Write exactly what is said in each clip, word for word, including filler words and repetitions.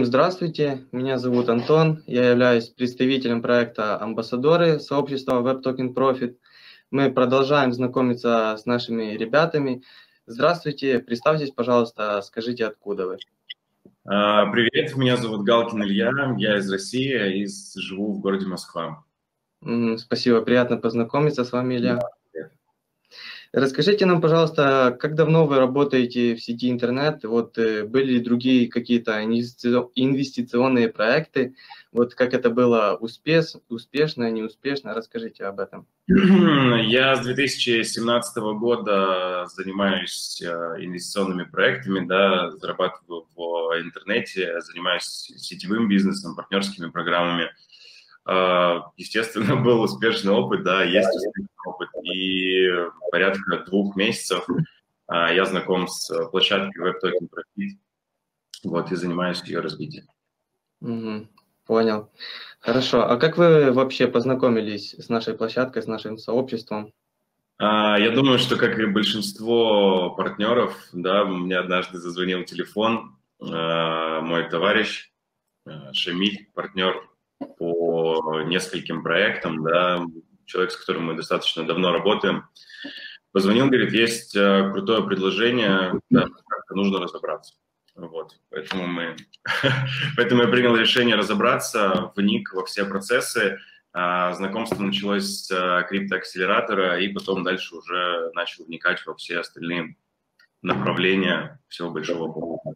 здравствуйте, меня зовут Антон, я являюсь представителем проекта «Амбассадоры» сообщества WebToken Profit. Мы продолжаем знакомиться с нашими ребятами. Здравствуйте, представьтесь, пожалуйста, скажите, откуда вы. Привет, меня зовут Галкин Илья, я из России и живу в городе Москва. Спасибо, приятно познакомиться с вами, Илья. Расскажите нам, пожалуйста, как давно вы работаете в сети интернет? Вот были ли другие какие-то инвестиционные проекты? Вот как это было успеш, успешно, неуспешно? Расскажите об этом. Я с две тысячи семнадцатого года занимаюсь инвестиционными проектами, да, зарабатываю в интернете, занимаюсь сетевым бизнесом, партнерскими программами. Естественно, был успешный опыт, да, есть успешный опыт. И порядка двух месяцев я знаком с площадкой WebToken Profit, вот, и занимаюсь ее развитием. Угу, понял. Хорошо. А как вы вообще познакомились с нашей площадкой, с нашим сообществом? Я думаю, что, как и большинство партнеров, да, мне однажды зазвонил телефон, мой товарищ Шамиль, партнер по нескольким проектам, да, человек, с которым мы достаточно давно работаем, позвонил, говорит, есть крутое предложение, да, как-то нужно разобраться. Вот, поэтому мы, поэтому я принял решение разобраться, вник во все процессы. Знакомство началось с криптоакселератора, и потом дальше уже начал вникать во все остальные направления всего большого блока.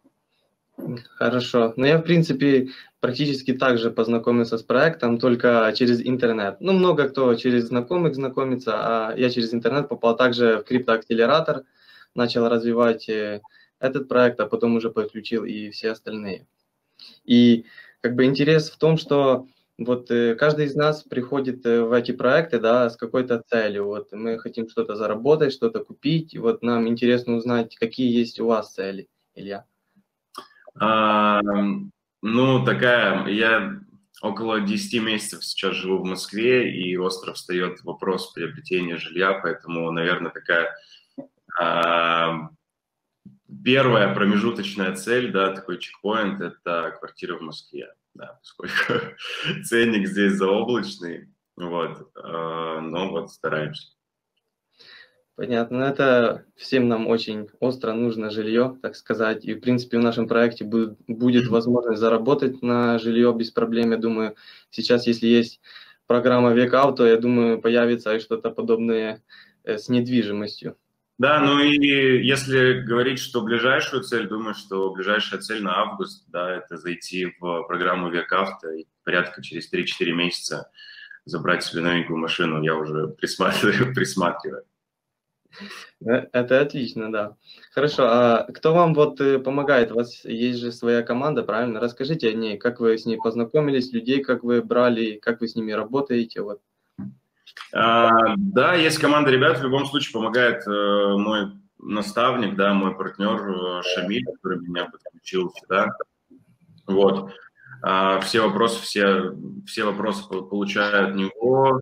Хорошо. Ну, я, в принципе, практически так же познакомился с проектом, только через интернет. Ну, много кто через знакомых знакомится, а я через интернет попал также в криптоакселератор, начал развивать этот проект, а потом уже подключил и все остальные. И как бы интерес в том, что вот каждый из нас приходит в эти проекты, да, с какой-то целью. Вот мы хотим что-то заработать, что-то купить, и вот нам интересно узнать, какие есть у вас цели, Илья. А, ну, такая, я около десяти месяцев сейчас живу в Москве, и остро встает вопрос приобретения жилья, поэтому, наверное, такая а, первая промежуточная цель, да, такой чекпоинт – это квартира в Москве, да, поскольку ценник здесь заоблачный, вот, а, но вот стараемся. Понятно. Это всем нам очень остро нужно жилье, так сказать. И, в принципе, в нашем проекте будет, будет возможность заработать на жилье без проблем. Я думаю, сейчас, если есть программа Векау, то, я думаю, появится и что-то подобное с недвижимостью. Да, ну и если говорить, что ближайшую цель, думаю, что ближайшая цель на август, да, это зайти в программу Векавто и порядка через три-четыре месяца забрать себе новенькую машину. Я уже присматриваю, присматриваю. Это отлично, да. Хорошо, а кто вам вот помогает? У вас есть же своя команда, правильно? Расскажите о ней, как вы с ней познакомились, людей как вы брали, как вы с ними работаете, вот. А, да, есть команда ребят, в любом случае помогает э, мой наставник, да, мой партнер э, Шамиль, который меня подключил сюда. Вот. А, все вопросы, все, все вопросы получают от него.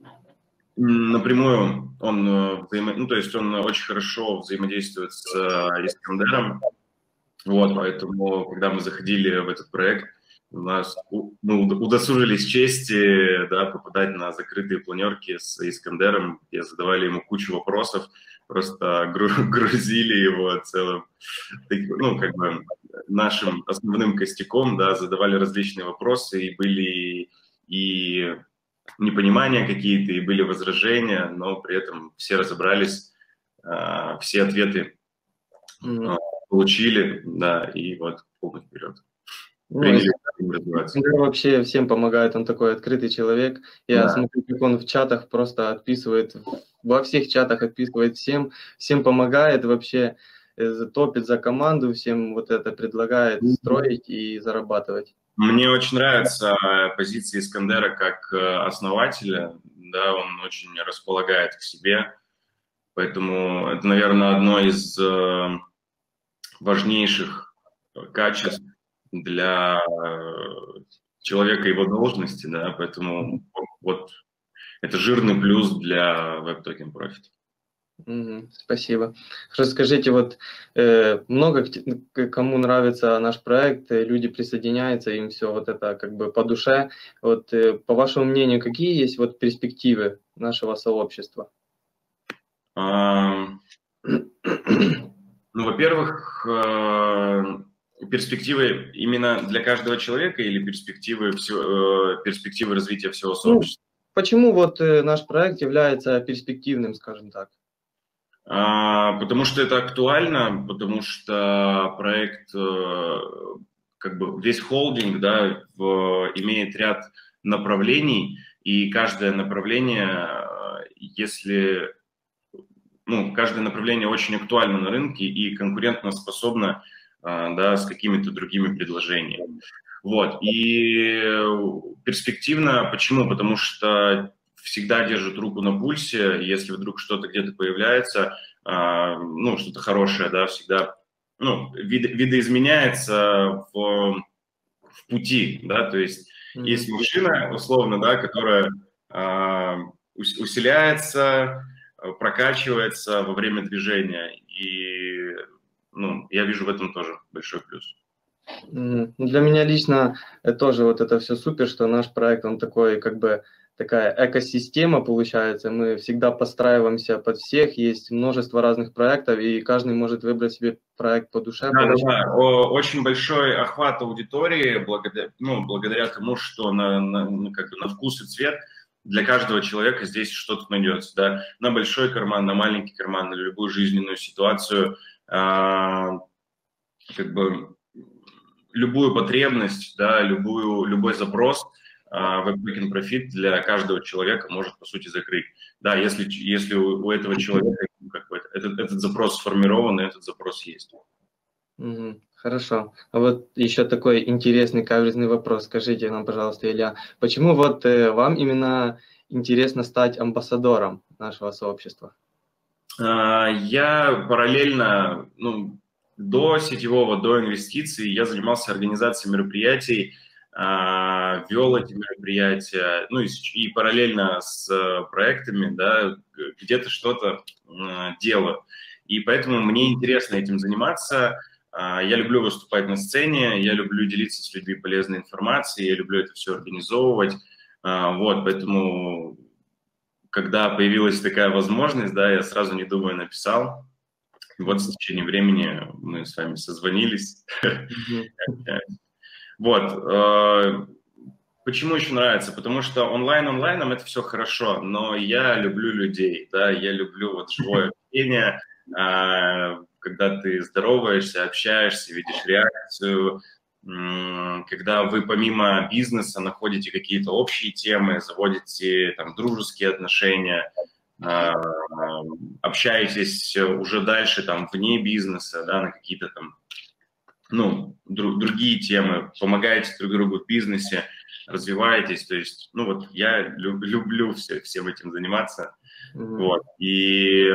Напрямую он, взаимо... ну, то есть он очень хорошо взаимодействует с Искандером, вот, поэтому, когда мы заходили в этот проект, у нас, ну, удосужились чести, да, попадать на закрытые планерки с Искандером, где задавали ему кучу вопросов, просто грузили его целым, ну, как бы нашим основным костяком, да, задавали различные вопросы, и были и непонимания какие-то, и были возражения, но при этом все разобрались, все ответы mm-hmm. получили, да, и вот полный вперед. Приняли, ну, вообще всем помогает, он такой открытый человек. Я да. смотрю, как он в чатах просто отписывает, во всех чатах отписывает всем, всем помогает вообще, топит за команду, всем вот это предлагает строить и зарабатывать. Мне очень нравится позиция Искандера как основателя, да, он очень располагает к себе, поэтому это, наверное, одно из важнейших качеств для человека его должности, да, поэтому вот это жирный плюс для WebToken Profit. Мгм. Спасибо. Расскажите, вот э, много к- к- кому нравится наш проект, э, люди присоединяются, им все вот это как бы по душе. Вот э, по вашему мнению, какие есть вот перспективы нашего сообщества? Ам, Ну, во-первых, э, перспективы именно для каждого человека или перспективы, всё- э, перспективы развития всего Ну, сообщества? почему вот э, наш проект является перспективным, скажем так? А, Потому что это актуально, потому что проект, э, как бы весь холдинг, да, в- имеет ряд направлений, и каждое направление, э, если, ну, каждое направление очень актуально на рынке и конкурентоспособно, а, да, с какими-то другими предложениями. Вот. И перспективно, почему? Потому что всегда держит руку на пульсе, если вдруг что-то где-то появляется, а, ну, что-то хорошее, да, всегда, ну, вид, видоизменяется в, в пути, да, то есть есть Мгм. машина, условно, да, которая а, ус- усиляется, а, прокачивается во время движения, и, ну, я вижу в этом тоже большой плюс. Мгм. Ну, для меня лично э, тоже вот это все супер, что наш проект, он такой, как бы, такая экосистема получается. Мы всегда подстраиваемся под всех, есть множество разных проектов, и каждый может выбрать себе проект по душе, Да, да, получается. да. О, очень большой охват аудитории благодаря, ну, благодаря тому, что на, на, ну, как бы на вкус и цвет для каждого человека здесь что-то найдется, да, на большой карман, на маленький карман, на любую жизненную ситуацию, а, как бы любую потребность, да, любую, любой запрос а, WebBackend Profit для каждого человека может, по сути, закрыть. Да, если, если у, у этого человека ну, как бы, этот, этот запрос сформирован, и этот запрос есть. Мгм. Хорошо. А вот еще такой интересный каверзный вопрос. Скажите нам, пожалуйста, Илья, почему вот э, вам именно интересно стать амбассадором нашего сообщества? А, Я параллельно, ну, до сетевого, до инвестиций, я занимался организацией мероприятий, а, вел эти мероприятия, ну и, с- и параллельно с э, проектами, да, г- где-то что-то м, делаю. И поэтому мне интересно этим заниматься. А, Я люблю выступать на сцене, я люблю делиться с людьми полезной информацией, я люблю это все организовывать. А, Вот, поэтому когда появилась такая возможность, да, я сразу не думая написал. Вот с течением времени мы с вами созвонились. Мгм. Вот. э, Почему еще нравится? Потому что онлайн онлайном это все хорошо, но я люблю людей, да, я люблю вот живое общение, а, когда ты здороваешься, общаешься, видишь реакцию, м, когда вы помимо бизнеса находите какие-то общие темы, заводите там дружеские отношения, а, общаетесь уже дальше там вне бизнеса, да, на какие-то там, ну, дру- другие темы, помогаете друг другу в бизнесе, развиваетесь, то есть, ну вот я лю- люблю все, всем этим заниматься, Мгм. вот, и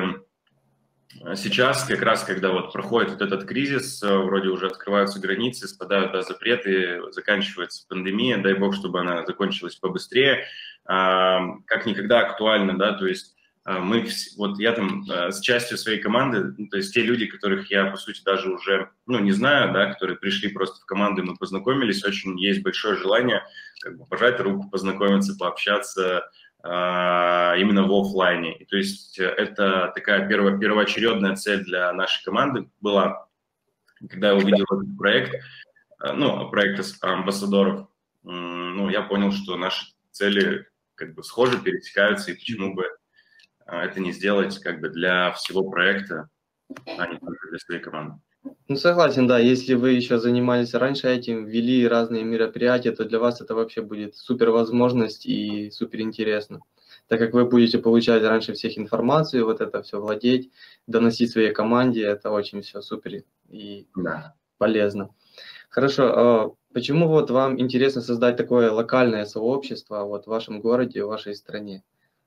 сейчас как раз, когда вот проходит вот этот кризис, э, вроде уже открываются границы, спадают, да, запреты, заканчивается пандемия, дай бог, чтобы она закончилась побыстрее, а, как никогда актуально, да, то есть а, мы, вс- вот я там а, с частью своей команды, ну, то есть те люди, которых я, по сути, даже уже, ну, не знаю, да, которые пришли просто в команду, и мы познакомились, очень есть большое желание как бы пожать руку, познакомиться, пообщаться, а, именно в офлайне. И, то есть э, это такая перво, первоочередная цель для нашей команды была, когда я увидел этот проект, э, ну, проект ас- амбассадоров, м, ну, я понял, что наши цели как бы схожи, пересекаются, и почему бы а, это не сделать как бы для всего проекта, а не только для своей команды. Ну, согласен, да, если вы еще занимались раньше этим, вели разные мероприятия, то для вас это вообще будет супер возможность и супер интересно, так как вы будете получать раньше всех информацию, вот это все владеть, доносить своей команде, это очень все супер и Да. полезно. Хорошо, а почему вот вам интересно создать такое локальное сообщество вот в вашем городе, в вашей стране?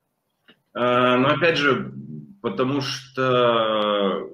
А, но опять же, потому что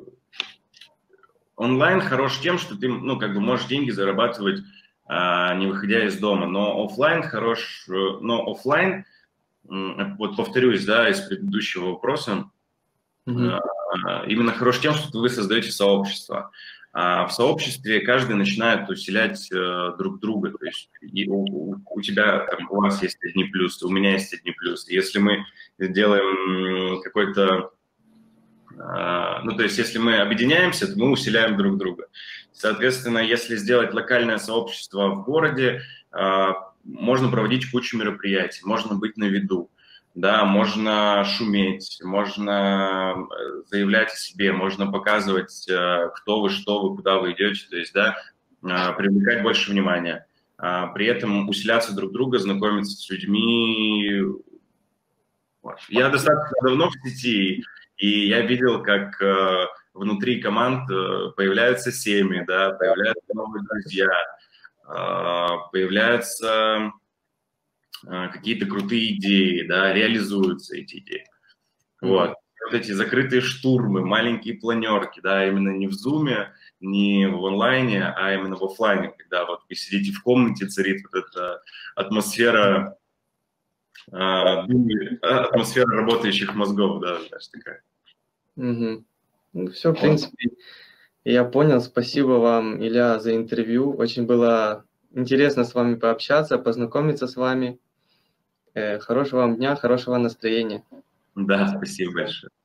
онлайн хорош тем, что ты, ну, как бы можешь деньги зарабатывать, а, не выходя из дома, но офлайн хорош, э, но офлайн, м, вот повторюсь, да, из предыдущего вопроса, Мгм. Именно хорош тем, что вы создаете сообщество. А в сообществе каждый начинает усилять э, друг друга. То есть и у, у, у тебя, там, у вас есть одни плюсы, у меня есть одни плюсы. Если мы делаем какой-то... Э, ну, то есть если мы объединяемся, то мы усиляем друг друга. Соответственно, если сделать локальное сообщество в городе, э, можно проводить кучу мероприятий, можно быть на виду. Да, можно шуметь, можно заявлять о себе, можно показывать, кто вы, что вы, куда вы идете, то есть, да, привлекать больше внимания. При этом усиляться друг друга, знакомиться с людьми. Я достаточно давно в сети, и я видел, как внутри команд появляются семьи, да, появляются новые друзья, появляются какие-то крутые идеи, да, реализуются эти идеи. Вот. Вот эти закрытые штурмы, маленькие планерки, да, именно не в зуме, не в онлайне, а именно в офлайне, когда вот вы сидите в комнате, царит вот эта атмосфера, э, атмосфера работающих мозгов, да, знаешь, такая. Угу. Ну, все, в принципе, я понял. Спасибо вам, Илья, за интервью. Очень было интересно с вами пообщаться, познакомиться с вами. Хорошего вам дня, хорошего настроения. Да, спасибо большое.